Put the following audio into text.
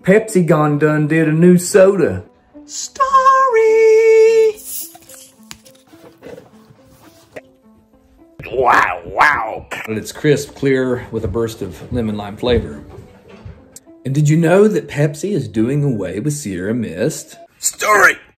Pepsi done did a new soda. Starry! Wow, wow. And it's crisp, clear, with a burst of lemon lime flavor. And did you know that Pepsi is doing away with Sierra Mist? Starry!